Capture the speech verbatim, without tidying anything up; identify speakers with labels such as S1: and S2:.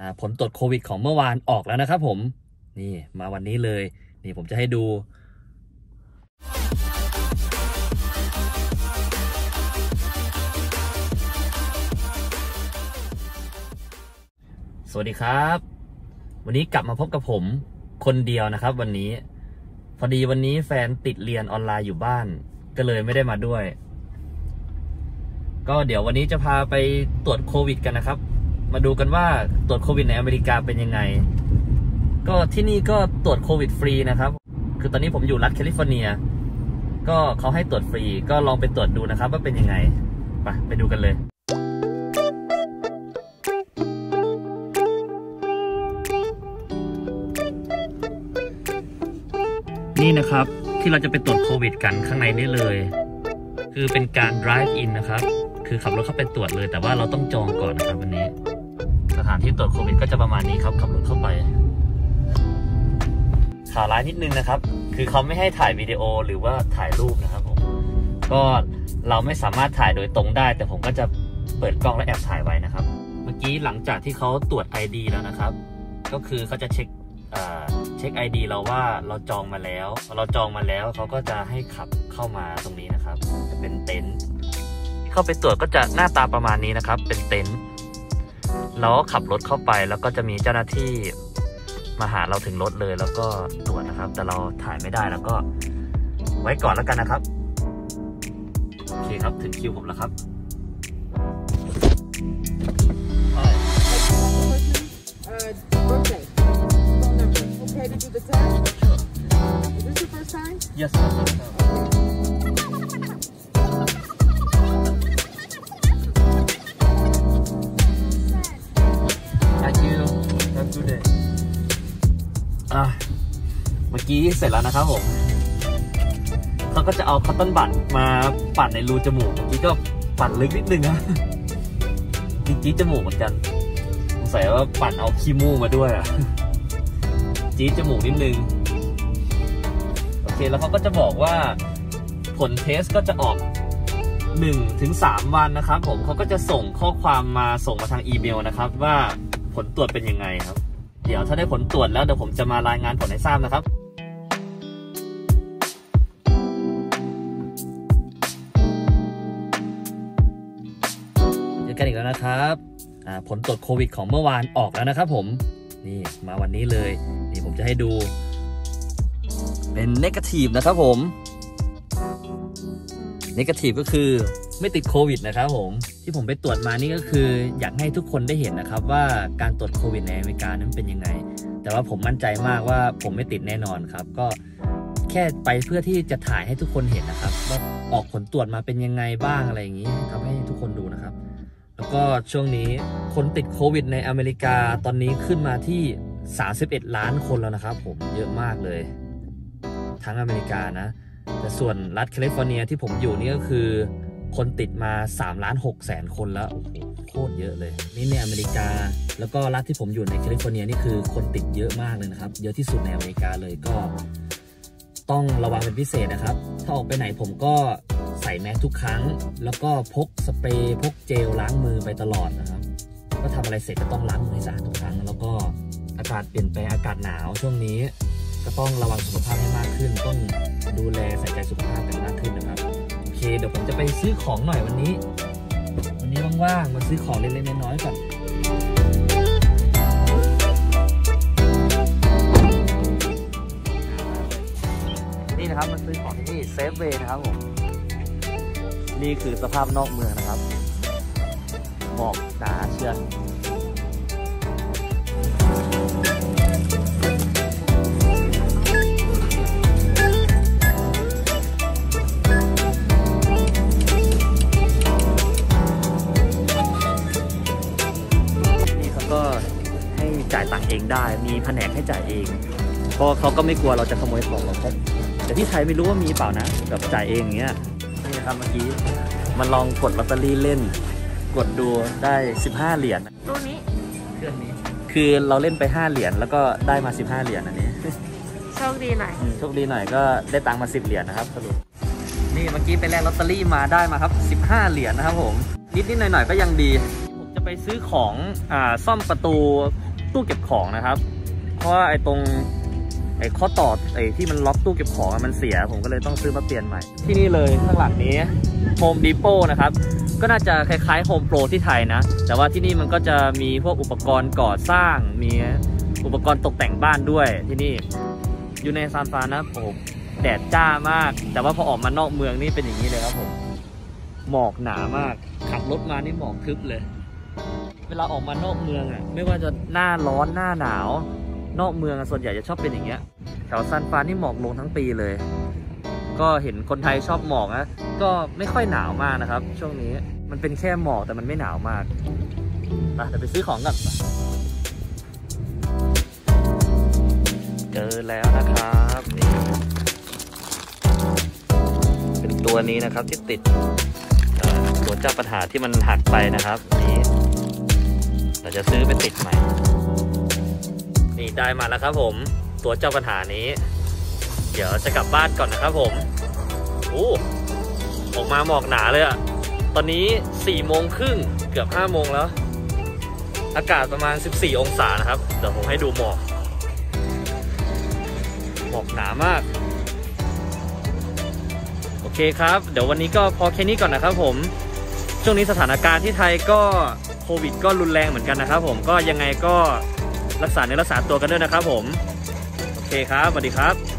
S1: ผลตรวจโควิดของเมื่อวานออกแล้วนะครับผมนี่มาวันนี้เลยนี่ผมจะให้ดูสวัสดีครับวันนี้กลับมาพบกับผมคนเดียวนะครับวันนี้พอดีวันนี้แฟนติดเรียนออนไลน์อยู่บ้านก็เลยไม่ได้มาด้วยก็เดี๋ยววันนี้จะพาไปตรวจโควิดกันนะครับมาดูกันว่าตรวจโควิดในอเมริกาเป็นยังไงก็ที่นี่ก็ตรวจโควิดฟรีนะครับคือตอนนี้ผมอยู่รัฐแคลิฟอร์เนียก็เขาให้ตรวจฟรีก็ลองไปตรวจดูนะครับว่าเป็นยังไงไปไปดูกันเลยนี่นะครับที่เราจะไปตรวจโควิดกันข้างในนี่เลยคือเป็นการ drive in นะครับคือขับรถเข้าไปตรวจเลยแต่ว่าเราต้องจองก่อนนะครับวันนี้สถานที่ตรวจโควิดก็จะประมาณนี้ครับขับรถเข้าไปข่าวร้ายนิดนึงนะครับคือเขาไม่ให้ถ่ายวิดีโอหรือว่าถ่ายรูปนะครับผมก็เราไม่สามารถถ่ายโดยตรงได้แต่ผมก็จะเปิดกล้องและแอบถ่ายไว้นะครับเมื่อกี้หลังจากที่เขาตรวจ ไอ ดี แล้วนะครับก็คือเขาจะเช็คเช็ค ไอ ดี เราว่าเราจองมาแล้วเราจองมาแล้วเขาก็จะให้ขับเข้ามาตรงนี้นะครับจะเป็นเต็นท์เข้าไปตรวจก็จะหน้าตาประมาณนี้นะครับเป็นเต็นท์เราก็ขับรถเข้าไปแล้วก็จะมีเจ้าหน้าที่มาหาเราถึงรถเลยแล้วก็ตรวจนะครับแต่เราถ่ายไม่ได้แล้วก็ไว้ก่อนแล้วกันนะครับโอเคครับถึงคิวผมแล้วครับ
S2: To do the test? Sure. Is this your first time?
S1: Yes, sir. Thank you. Have a good day. อ่ะเมื่อกี้เสร็จแล้วนะครับผมเขาก็จะเอาคอตตอนบัดมาปัดในรูจมูกเมื่อกี้ก็ปัดลึกนิดนึงนะจริงๆจมูกเหมือนกันสงสัยว่าปัดเอาขี้มูกมาด้วยอะจี๊ดจมูกนิดนึงโอเคแล้วเขาก็จะบอกว่าผลเทสก็จะออก หนึ่งถึงสาม วันนะครับผมเขาก็จะส่งข้อความมาส่งมาทางอีเมลนะครับว่าผลตรวจเป็นยังไงครับเดี๋ยวถ้าได้ผลตรวจแล้วเดี๋ยวผมจะมารายงานผลให้ทราบนะครับเจอกันอีกแล้วนะครับผลตรวจโควิดของเมื่อวานออกแล้วนะครับผมนี่มาวันนี้เลยนี่ผมจะให้ดูเป็นเนกาทีฟนะครับผมเนกาทีฟก็คือไม่ติดโควิดนะครับผมที่ผมไปตรวจมานี่ก็คืออยากให้ทุกคนได้เห็นนะครับว่าการตรวจโควิดในอเมริกานั้นเป็นยังไงแต่ว่าผมมั่นใจมากว่าผมไม่ติดแน่นอนครับก็แค่ไปเพื่อที่จะถ่ายให้ทุกคนเห็นนะครับว่าออกผลตรวจมาเป็นยังไงบ้างอะไรอย่างนี้ทำให้ทุกคนดูนะครับแล้วก็ช่วงนี้คนติดโควิดในอเมริกาตอนนี้ขึ้นมาที่สามสิบเอ็ดล้านคนแล้วนะครับผมเยอะมากเลยทั้งอเมริกานะแต่ส่วนรัฐแคลิฟอร์เนียที่ผมอยู่นี่ก็คือคนติดมาสามล้านหกแสนคนแล้วโอ้โหโคตรเยอะเลยนี่ในอเมริกาแล้วก็รัฐที่ผมอยู่ในแคลิฟอร์เนียนี่คือคนติดเยอะมากเลยนะครับเยอะที่สุดในอเมริกาเลยก็ต้องระวังเป็นพิเศษนะครับถ้าออกไปไหนผมก็ใส่แมสทุกครั้งแล้วก็พกสเปรย์พกเจลล้างมือไปตลอดนะครับก็ทำอะไรเสร็จก็ต้องล้างมือให้สะอาดทุกครั้งแล้วก็อากาศเปลี่ยนแปลงอากาศหนาวช่วงนี้ก็ต้องระวังสุขภาพให้มากขึ้นต้องดูแลใส่ใจสุขภาพกันมากขึ้นนะครับโอเคเดี๋ยวผมจะไปซื้อของหน่อยวันนี้วันนี้ว่างๆมาซื้อของเล็กๆน้อยๆก่อนนี่นะครับมาซื้อของที่นี่เซฟเวย์นะครับผมนี่คือสภาพนอกเมืองนะครับหมอกหนาเชียวจ่ายตังค์เองได้มีแผนกให้จ่ายเองเพราะเขาก็ไม่กลัวเราจะขโมยของหรอกครับแต่ที่ไทยไม่รู้ว่ามีเปล่านะแบบจ่ายเองอย่างเงี้ยนี่นะครับเมื่อกี้มาลองกดลอตเตอรี่เล่นกดดูได้สิบห้าเหรียญ
S2: ตัวนี้
S1: เครื่องนี้คือเราเล่นไปห้าเหรียญแล้วก็ได้มาสิบห้าเหรียญอันนี้
S2: โชคดีหน่อย
S1: โชคดีหน่อยก็ได้ตังค์มาสิบเหรียญนะครับสรุปนี่เมื่อกี้ไปแลกลอตเตอรี่มาได้มาครับสิบห้าเหรียญนะครับผมนิดนิดหน่อยหน่อยก็ยังดีผมจะไปซื้อของอ่าซ่อมประตูตู้เก็บของนะครับเพราะว่าไอ้ตรงไอ้ข้อต่อไอ้ที่มันล็อกตู้เก็บของมันเสียผมก็เลยต้องซื้อมาเปลี่ยนใหม่ที่นี่เลยข้างหลังนี้ Home Depot นะครับก็น่าจะคล้ายๆ Home Pro ที่ไทยนะแต่ว่าที่นี่มันก็จะมีพวกอุปกรณ์ก่อสร้างมีอุปกรณ์ตกแต่งบ้านด้วยที่นี่อยู่ในซานฟรานนะผมแดดจ้ามากแต่ว่าพอออกมานอกเมืองนี่เป็นอย่างนี้เลยครับผมหมอกหนามากขับรถมานี่หมอกทึบเลยเวลาออกมานอกเมืองอ่ะไม่ว่าจะหน้าร้อนหน้าหนาวนอกเมืองส่วนใหญ่จะชอบเป็นอย่างเงี้ยแถวซานฟรานนี่หมอกลงทั้งปีเลยก็เห็นคนไทยชอบหมอกนะก็ไม่ค่อยหนาวมากนะครับช่วงนี้มันเป็นแค่หมอกแต่มันไม่หนาวมากไปเดี๋ยวไปซื้อของก่อนเจอแล้วนะครับนี่เป็นตัวนี้นะครับที่ติดตัวเจ้าปัญหาที่มันหักไปนะครับนี้เราจะซื้อไปติดใหม่นี่ได้มาแล้วครับผมตัวเจ้าปัญหานี้เดี๋ยวจะกลับบ้านก่อนนะครับผมโอ้ออกมาหมอกหนาเลยอะตอนนี้สี่โมงครึ่งเกือบห้าโมงแล้วอากาศประมาณสิบสี่องศานะครับเดี๋ยวผมให้ดูหมอกหมอกหนามากโอเคครับเดี๋ยววันนี้ก็พอแค่นี้ก่อนนะครับผมช่วงนี้สถานการณ์ที่ไทยก็โควิดก็รุนแรงเหมือนกันนะครับผมก็ยังไงก็รักษาเนื้อรักษาตัวกันด้วยนะครับผมโอเคครับสวัสดีครับ